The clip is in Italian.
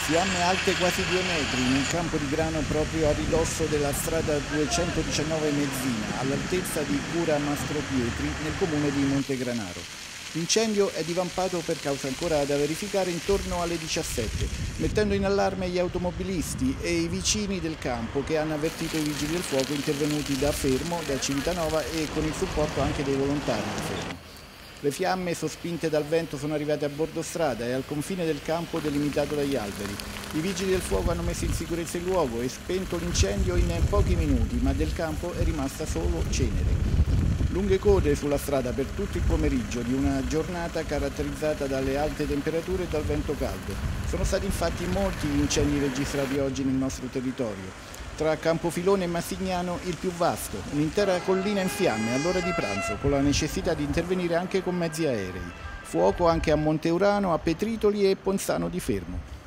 Fiamme alte quasi 2 metri in un campo di grano proprio a ridosso della strada 219 Mezzina, all'altezza di Cura Mastro Pietri, nel comune di Montegranaro. L'incendio è divampato per causa ancora da verificare intorno alle 17, mettendo in allarme gli automobilisti e i vicini del campo che hanno avvertito i vigili del fuoco intervenuti da Fermo, da Civitanova e con il supporto anche dei volontari di Fermo. Le fiamme, sospinte dal vento, sono arrivate a bordo strada e al confine del campo delimitato dagli alberi. I vigili del fuoco hanno messo in sicurezza il luogo e spento l'incendio in pochi minuti, ma del campo è rimasta solo cenere. Lunghe code sulla strada per tutto il pomeriggio di una giornata caratterizzata dalle alte temperature e dal vento caldo. Sono stati infatti molti gli incendi registrati oggi nel nostro territorio. Tra Campofilone e Massignano il più vasto, un'intera collina in fiamme all'ora di pranzo, con la necessità di intervenire anche con mezzi aerei. Fuoco anche a Monteurano, a Petritoli e Ponzano di Fermo.